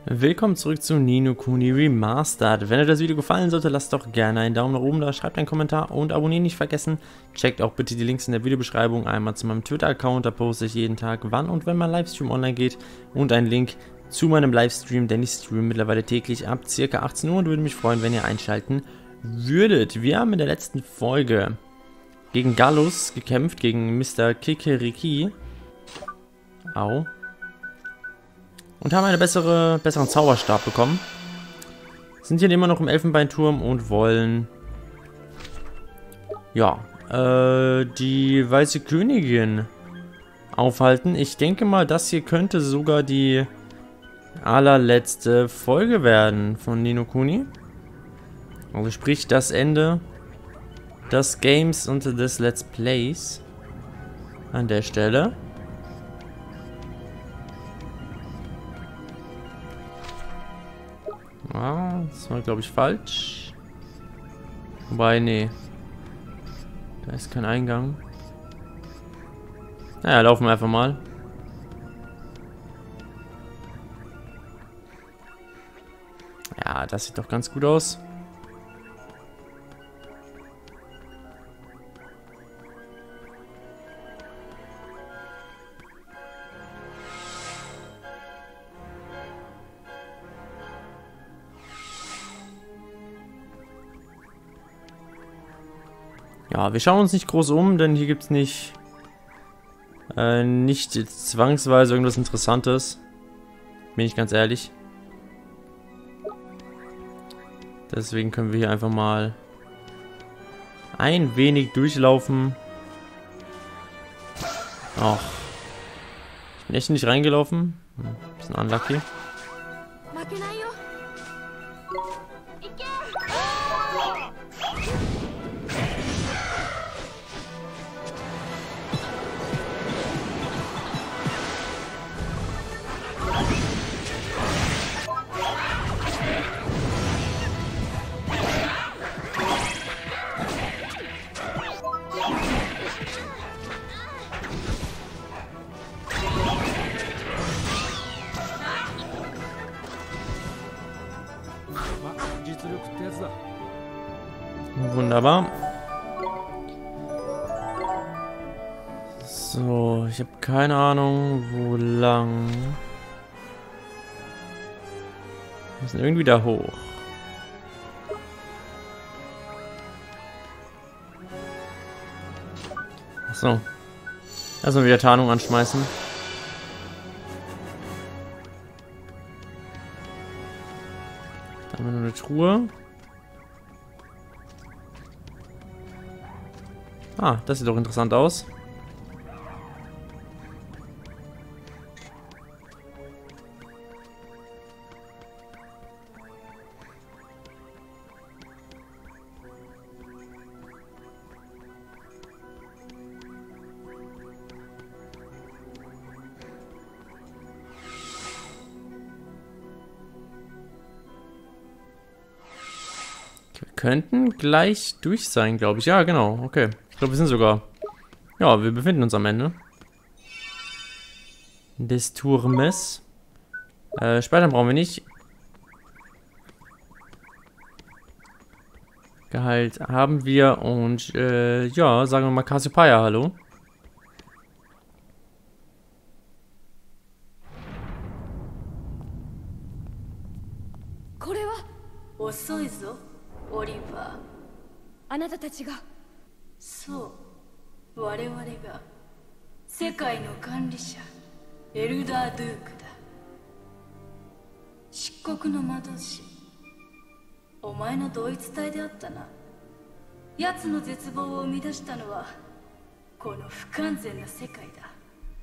Willkommen zurück zu Ni no Kuni Remastered. Wenn euch das Video gefallen sollte, lasst doch gerne einen Daumen nach oben da, schreibt einen Kommentar und abonnieren nicht vergessen. Checkt auch bitte die Links in der Videobeschreibung, einmal zu meinem Twitter-Account, da poste ich jeden Tag, wann und wenn mein Livestream online geht, und einen Link zu meinem Livestream, denn ich streame mittlerweile täglich ab ca. 18 Uhr und würde mich freuen, wenn ihr einschalten würdet. Wir haben in der letzten Folge gegen Gallus gekämpft, gegen Mr. Kikeriki. Au. Und haben einen besseren Zauberstab bekommen. Sind hier immer noch im Elfenbeinturm und wollen, ja, die Weiße Königin aufhalten. Ich denke mal, das hier könnte sogar die allerletzte Folge werden von Ni no Kuni. Also sprich das Ende des Games und des Let's Plays an der Stelle. Ah, das war, glaube ich, falsch. Wobei, nee. Da ist kein Eingang. Naja, laufen wir einfach mal. Ja, das sieht doch ganz gut aus. Ja, wir schauen uns nicht groß um, denn hier gibt es nicht zwangsweise irgendwas Interessantes. Bin ich ganz ehrlich. Deswegen können wir hier einfach mal ein wenig durchlaufen. Ach. Ich bin echt nicht reingelaufen. Bisschen unlucky. Wunderbar. So, ich habe keine Ahnung, wo lang. Wir müssen irgendwie da hoch. Achso. Erstmal wieder Tarnung anschmeißen. Da haben wir nur eine Truhe. Ah, das sieht doch interessant aus. Wir könnten gleich durch sein, glaube ich. Ja, genau. Okay. Ich glaube, wir sind sogar... Ja, wir befinden uns am Ende des Turmes. Speichern brauchen wir nicht. Gehalt haben wir und ja, sagen wir mal Cassiopeia, hallo. そう、我々が世界の管理者エルダー・ドゥークだ。漆黒の魔導士、お前の同一体であったな。奴の絶望を生み出したのはこの不完全な世界だ。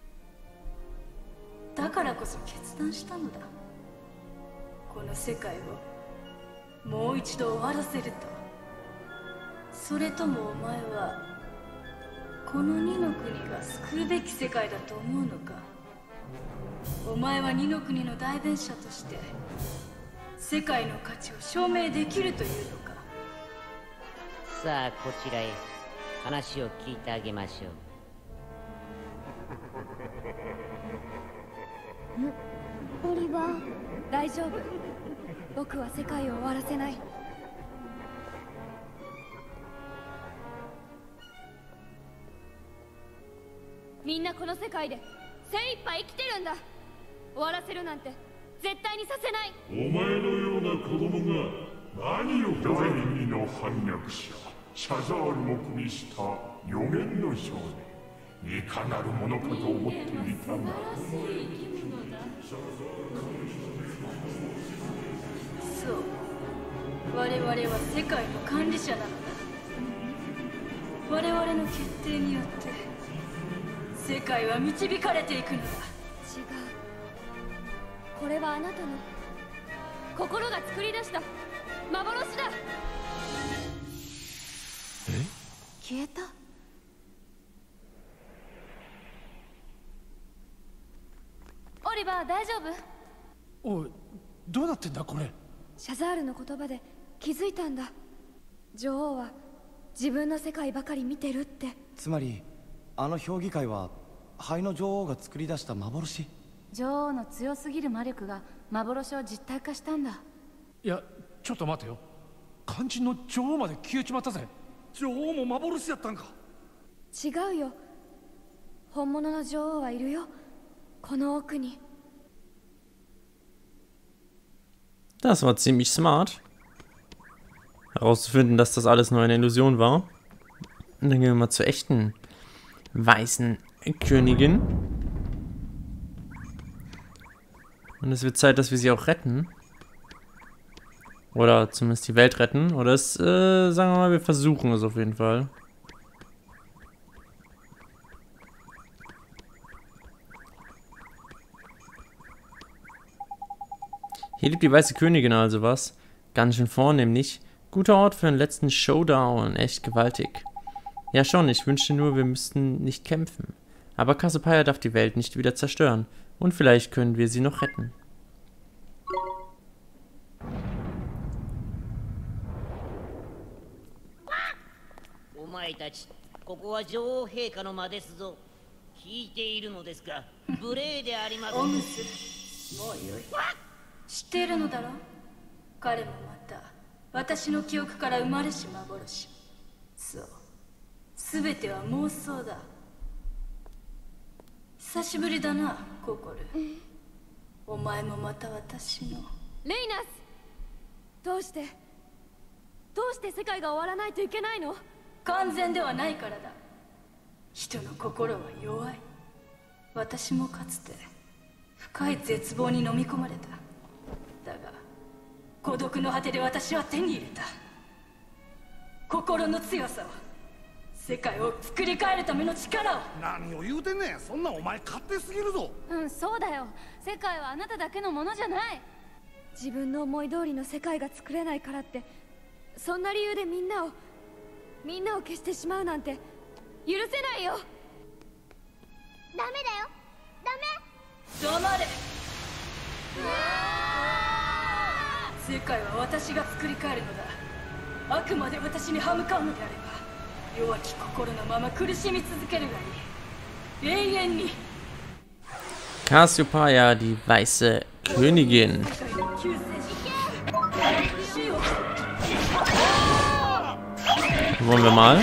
だからこそ決断したのだ。この世界をもう一度終わらせると。それともお前はこの二の国が救うべき世界だと思うのか。お前は二の国の代弁者として世界の価値を証明できるというのか。 さあこちらへ話を聞いてあげましょう。 オリバー、大丈夫。僕は世界を終わらせない。みんなこの世界で精一杯生きてるんだ。終わらせるなんて絶対にさせない。 お前のような子供が何を第二の反逆者シャザールも組みした予言の少年、いかなるものかと思っていたが、 そう、我々は世界の管理者なのだ。我々の決定によって世界は導かれていくのだ。違う、これはあなたの心が作り出した幻だ。消えた。オリバー、大丈夫？ おい、どうなってんだこれ。 シャザールの言葉で気づいたんだ。女王は自分の世界ばかり見てるって。 つまりあの評議会は灰の女王が作り出した幻。 女王の強すぎる魔力が幻を実体化したんだ。 いや、ちょっと待てよ。肝心の女王まで消えちまったぜ。 女王も幻だったんか。 違うよ、本物の女王はいるよ、この奥に。 Das war ziemlich smart. Herauszufinden, dass das alles nur eine Illusion war. Und dann gehen wir mal zur echten weißen Königin. Und es wird Zeit, dass wir sie auch retten. Oder zumindest die Welt retten. Oder es, sagen wir mal, wir versuchen es auf jeden Fall. Hier lebt die weiße Königin also was. Ganz schön vornehmlich. Guter Ort für einen letzten Showdown. Echt gewaltig. Ja schon, ich wünschte nur, wir müssten nicht kämpfen. Aber Cassiopeia darf die Welt nicht wieder zerstören. Und vielleicht können wir sie noch retten. オムス、もうよい。知っているのだろう。彼もまた私の記憶から生まれし幻。そう、すべては妄想だ。久しぶりだな、ココル。お前もまた私の。レイナス、どうして世界が終わらないといけないの？完全ではないからだ。人の心は弱い。私もかつて深い絶望に飲み込まれた。だが孤独の果てで私は手に入れた心の強さを、世界を作り変えるための力を。 何を言うてんねん。そんなお前勝手すぎるぞ。 そうだよ。世界はあなただけのものじゃない。自分の思い通りの世界が作れないからって、そんな理由でみんなを消してしまうなんて許せないよ。ダメだよ、ダメ。黙れ。世界は私が作り変えるのだ。あくまで私に歯向かうのであれば、弱き心のまま苦しみ続けるがいい。永遠に。 Cassiopeia, die weiße Königin. Wollen wir mal?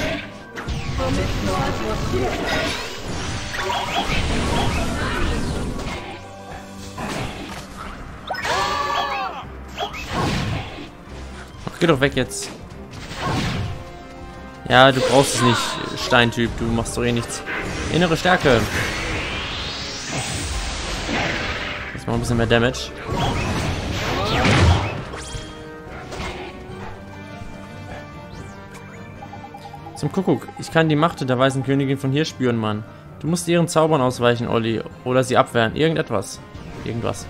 Ach, geh doch weg jetzt. Ja, du brauchst es nicht, Steintyp. Du machst doch eh nichts. Innere Stärke. Jetzt mal ein bisschen mehr Damage. Zum Kuckuck. Ich kann die Macht der weißen Königin von hier spüren, Mann. Du musst ihren Zaubern ausweichen, Olli. Oder sie abwehren. Irgendetwas. Irgendwas.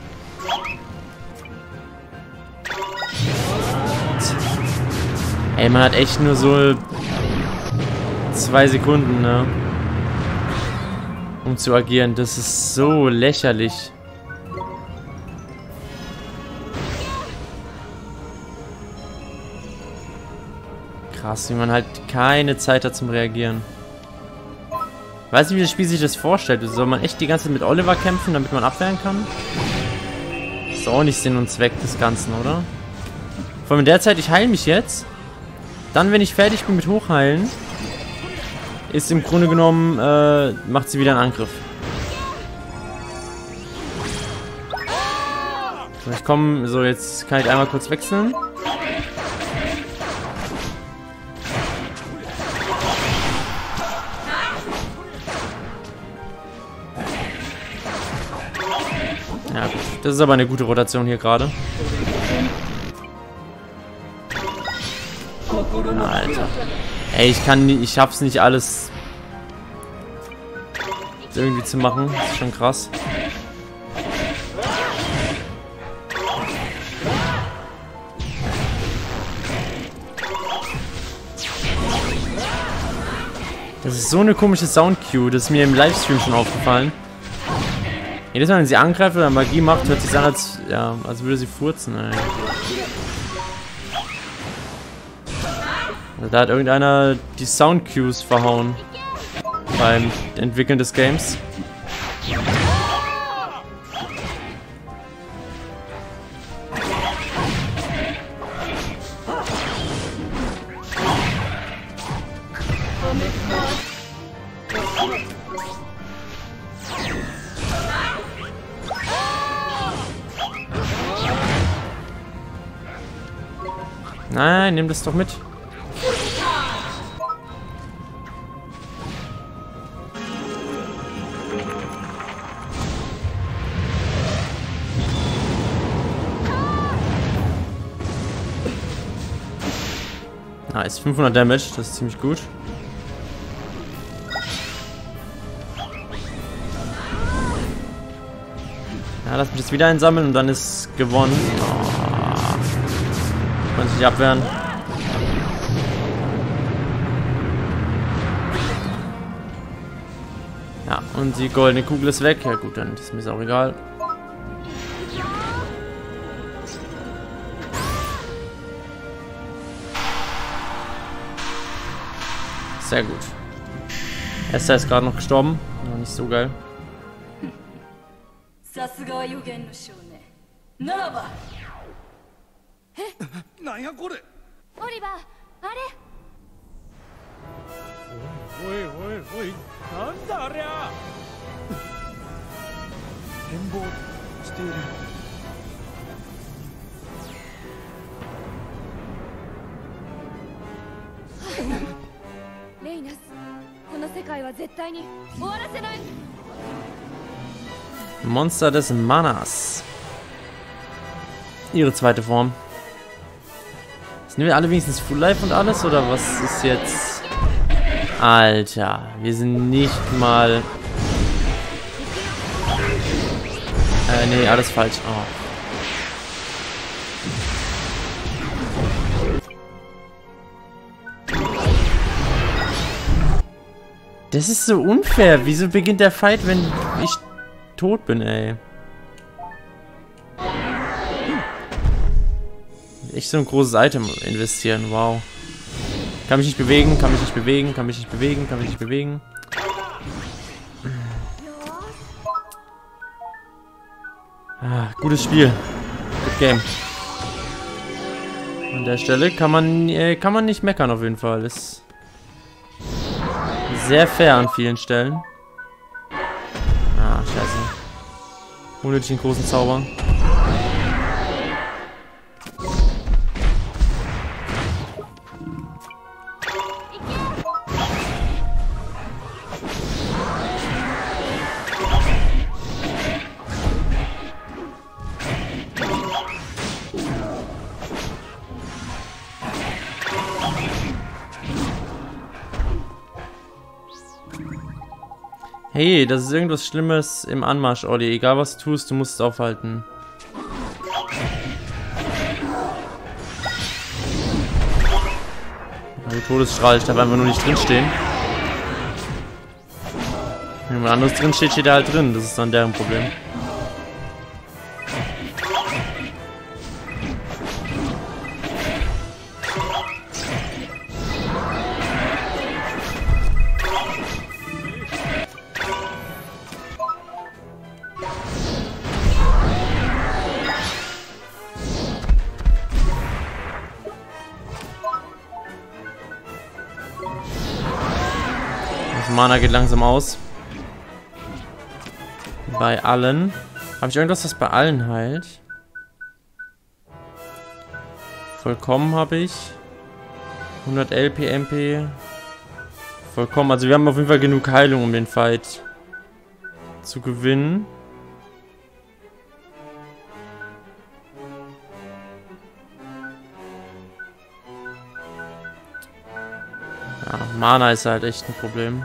Ey, man hat echt nur so 2 Sekunden, ne? Um zu agieren. Das ist so lächerlich. Krass, wie man halt keine Zeit hat zum Reagieren. Weiß nicht, wie das Spiel sich das vorstellt. Soll man echt die ganze Zeit mit Oliver kämpfen, damit man abwehren kann? Ist auch nicht Sinn und Zweck des Ganzen, oder? Vor allem in der Zeit, ich heile mich jetzt. Dann, wenn ich fertig bin mit Hochheilen, ist im Grunde genommen, macht sie wieder einen Angriff. So, ich komme, so jetzt kann ich einmal kurz wechseln. Ja gut, das ist aber eine gute Rotation hier gerade. Alter. Ey, ich schaff's nicht alles irgendwie zu machen. Das ist schon krass. Das ist so eine komische Soundcue, das ist mir im Livestream schon aufgefallen. Jedes Mal, wenn sie angreift oder Magie macht, hört sich an, als, ja, als würde sie furzen, ey. Also da hat irgendeiner die Soundcues verhauen beim Entwickeln des Games. Nein, nimm das doch mit. Nice, 500 Damage, das ist ziemlich gut. Ja, lass mich das wieder einsammeln und dann ist gewonnen. Oh. Konnte ich abwehren. Ja, und die goldene Kugel ist weg. Ja gut, dann ist mir auch egal. Sehr gut. Esther ist gerade noch gestorben. Noch nicht so geil. Monster des Manas. Ihre zweite Form. Sind wir alle wenigstens Full Life und alles? Oder was ist jetzt... Alter, wir sind nicht mal... nee, alles falsch. Oh. Das ist so unfair. Wieso beginnt der Fight, wenn ich tot bin, ey? Echt so ein großes Item investieren, wow. Kann mich nicht bewegen, kann mich nicht bewegen, kann mich nicht bewegen, kann mich nicht bewegen. Ah, gutes Spiel. Good Game. An der Stelle kann man nicht meckern auf jeden Fall. Ist sehr fair an vielen Stellen. Ah, scheiße. Unnötig einen großen Zauber. Hey, das ist irgendwas Schlimmes im Anmarsch, Olli. Egal was du tust, du musst es aufhalten. Also Todesstrahl, ich darf einfach nur nicht drinstehen. Wenn jemand anderes drin steht, steht er halt drin. Das ist dann deren Problem. Mana geht langsam aus. Bei allen. Habe ich irgendwas, das bei allen heilt? Vollkommen habe ich. 100 LP, MP. Vollkommen. Also wir haben auf jeden Fall genug Heilung, um den Fight zu gewinnen. Ja, Mana ist halt echt ein Problem.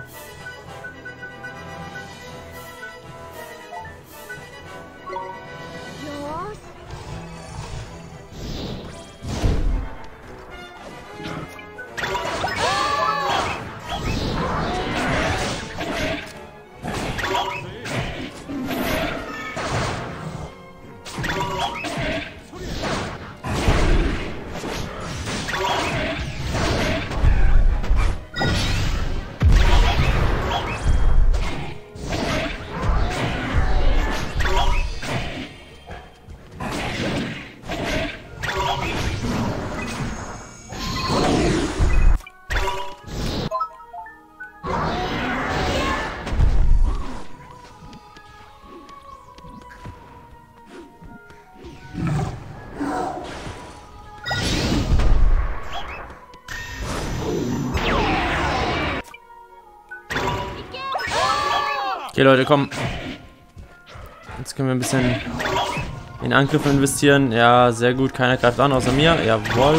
Okay, Leute, komm. Jetzt können wir ein bisschen in Angriffe investieren. Ja, sehr gut. Keiner greift an, außer mir. Jawohl.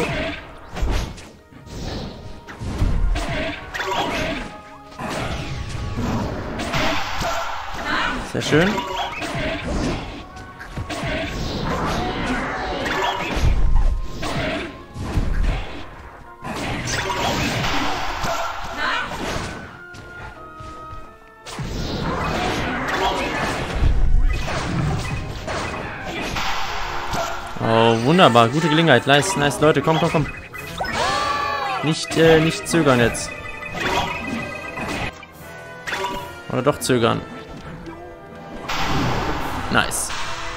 Sehr schön. Oh, wunderbar. Gute Gelegenheit. Nice, nice, Leute. Komm, komm, komm. Nicht zögern jetzt. Oder doch zögern. Nice.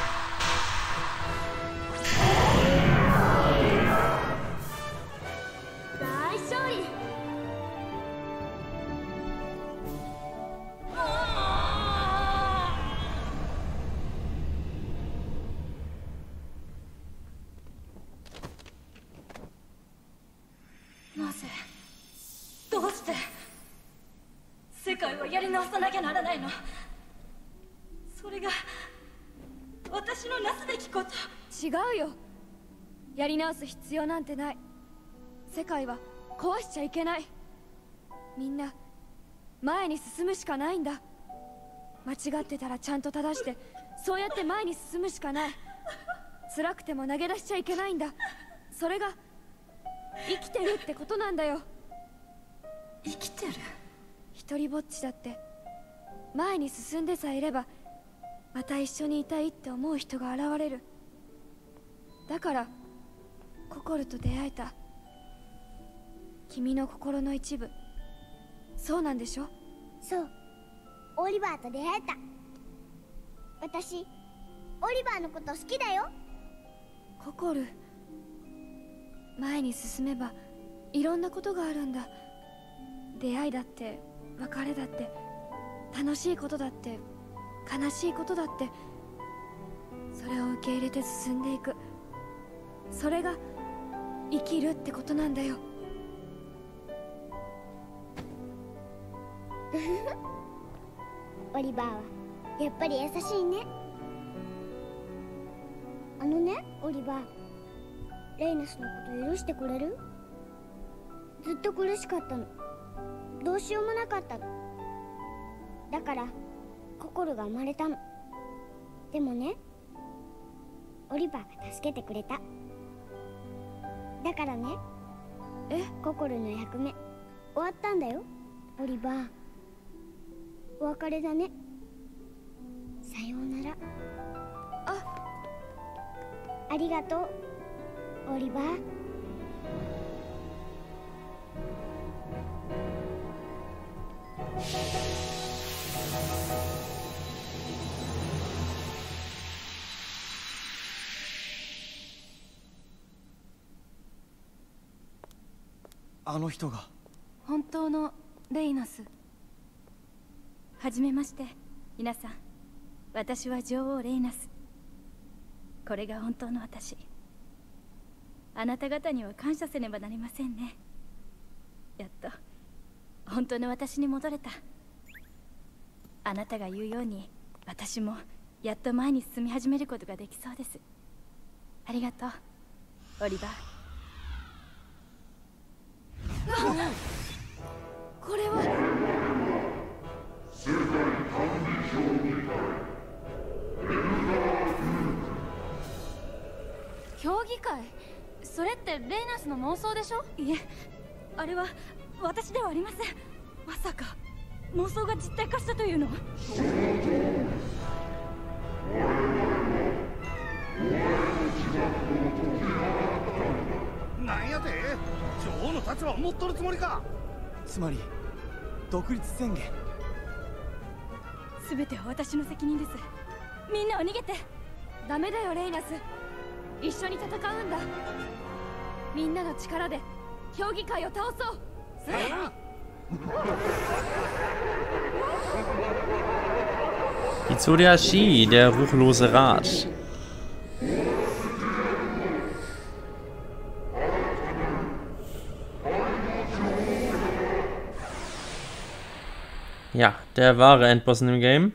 違うよ。やり直す必要なんてない。世界は壊しちゃいけない。みんな前に進むしかないんだ。間違ってたらちゃんと正して、そうやって前に進むしかない。辛くても投げ出しちゃいけないんだ。それが生きてるってことなんだよ。生きてる？一人ぼっちだって前に進んでさえいればまた一緒にいたいって思う人が現れる。だからココルと出会えた。君の心の一部。そうなんでしょ？ そう、オリバーと出会えた。私オリバーのこと好きだよ。 ココル、前に進めばいろんなことがあるんだ。出会いだって別れだって楽しいことだって悲しいことだって、それを受け入れて進んでいく。それが生きるってことなんだよ。 オリバーはやっぱり優しいね。あのね、オリバー、レイナスのこと許してくれる？ずっと苦しかったの。どうしようもなかったの。だからココルが生まれたの。でもね、オリバーが助けてくれた。だからね、ココルの役目終わったんだよ。オリバー、お別れだね。さようなら。ありがとう、オリバー。 あの人が本当のレイナス。 はじめまして、皆さん。私は女王レイナス。これが本当の私。あなた方には感謝せねばなりませんね。やっと本当の私に戻れた。あなたが言うように、私もやっと前に進み始めることができそうです。ありがとう、オリバー。これは世界管理評議会評議会。それってレイナスの妄想でしょ？いえ、あれは私ではありません。まさか妄想が実体化したというの？ なんやて？女王の立場を持っとるつもりか？ つまり独立宣言。 全ては私の責任です。みんなは逃げて。ダメだよレイナス、一緒に戦うんだ。みんなの力で評議会を倒そう。 Hitsuriashi, der ruchlose Rat. Ja, der wahre Endboss in dem Game.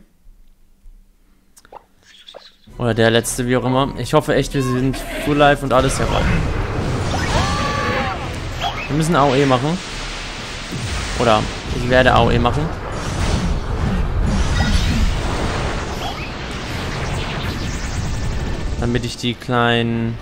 Oder der letzte, wie auch immer. Ich hoffe echt, wir sind full live und alles dabei. Wir müssen AOE machen. Oder ich werde AOE machen. Damit ich die kleinen...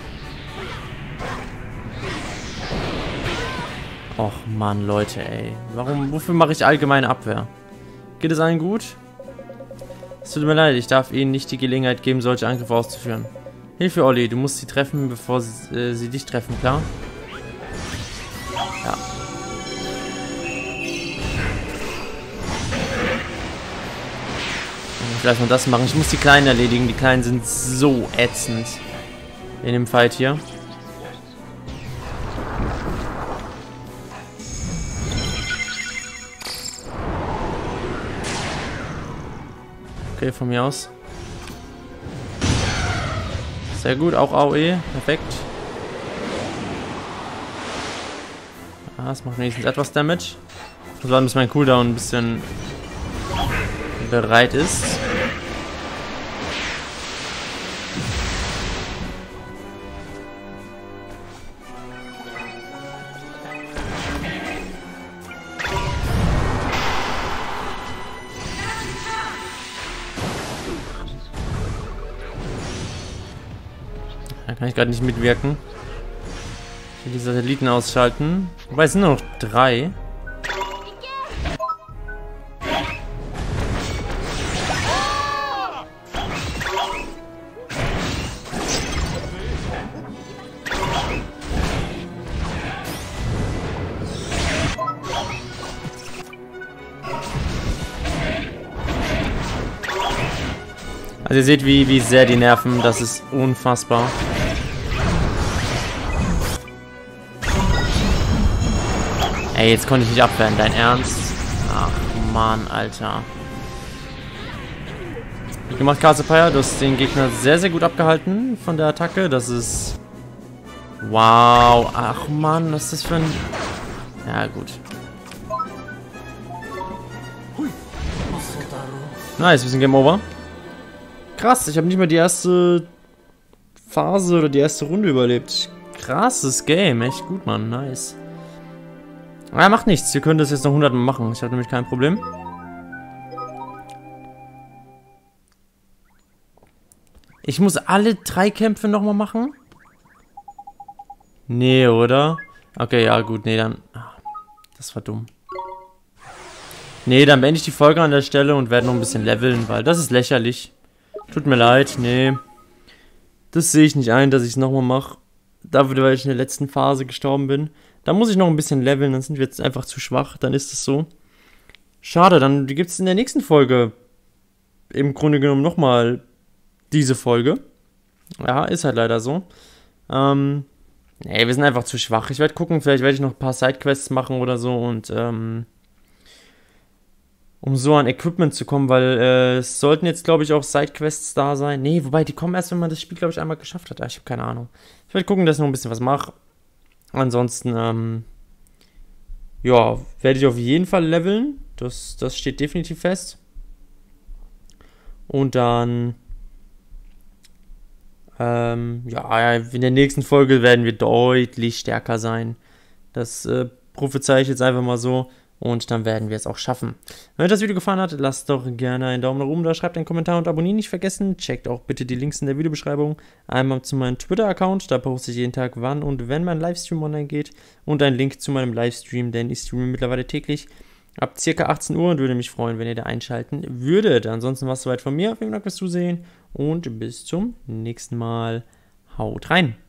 Och Mann, Leute, ey. Wofür mache ich allgemeine Abwehr? Geht es allen gut? Es tut mir leid, ich darf Ihnen nicht die Gelegenheit geben, solche Angriffe auszuführen. Hilfe, Olli, du musst sie treffen, bevor sie dich treffen, klar? Ja. Ich will erstmal das machen. Ich muss die Kleinen erledigen. Die Kleinen sind so ätzend in dem Fight hier. Okay, von mir aus. Sehr gut, auch AOE. Perfekt. Ah, das macht wenigstens etwas Damage. Ich muss warten, bis mein Cooldown ein bisschen bereit ist. Da kann ich gerade nicht mitwirken. Ich will die Satelliten ausschalten. Wobei es sind nur noch 3. Also ihr seht, wie sehr die nerven. Das ist unfassbar. Ey, jetzt konnte ich nicht abwehren. Dein Ernst? Ach, Mann, Alter. Gut gemacht, Cassiopeia. Du hast den Gegner sehr, sehr gut abgehalten von der Attacke. Das ist... Wow. Ach, Mann, was ist das für ein... Ja, gut. Nice, wir sind Game Over. Krass, ich habe nicht mal die erste Phase oder die erste Runde überlebt. Krasses Game, echt gut, Mann, nice. Ja, macht nichts, wir können das jetzt noch 100 Mal machen. Ich habe nämlich kein Problem. Ich muss alle 3 Kämpfe nochmal machen? Nee, oder? Okay, ja gut, nee, dann... Das war dumm. Nee, dann beende ich die Folge an der Stelle und werde noch ein bisschen leveln, weil das ist lächerlich. Tut mir leid, nee. Das sehe ich nicht ein, dass ich es nochmal mache. Dafür, weil ich in der letzten Phase gestorben bin. Da muss ich noch ein bisschen leveln, dann sind wir jetzt einfach zu schwach. Dann ist es so. Schade, dann gibt es in der nächsten Folge im Grunde genommen nochmal diese Folge. Ja, ist halt leider so. Nee, wir sind einfach zu schwach. Ich werde gucken, vielleicht werde ich noch ein paar Sidequests machen oder so und um so an Equipment zu kommen, weil es sollten jetzt, glaube ich, auch Sidequests da sein. Nee, wobei, die kommen erst, wenn man das Spiel, glaube ich, einmal geschafft hat. Ich habe keine Ahnung. Ich werde gucken, dass ich noch ein bisschen was mache. Ansonsten, ja, werde ich auf jeden Fall leveln. Das steht definitiv fest. Und dann, ja, in der nächsten Folge werden wir deutlich stärker sein. Das prophezei ich jetzt einfach mal so. Und dann werden wir es auch schaffen. Wenn euch das Video gefallen hat, lasst doch gerne einen Daumen nach oben da, schreibt einen Kommentar und abonnieren nicht vergessen. Checkt auch bitte die Links in der Videobeschreibung. Einmal zu meinem Twitter-Account, da poste ich jeden Tag, wann und wenn mein Livestream online geht. Und ein Link zu meinem Livestream, denn ich streame mittlerweile täglich ab ca. 18 Uhr und würde mich freuen, wenn ihr da einschalten würdet. Ansonsten war es soweit von mir. Vielen Dank fürs Zusehen und bis zum nächsten Mal. Haut rein!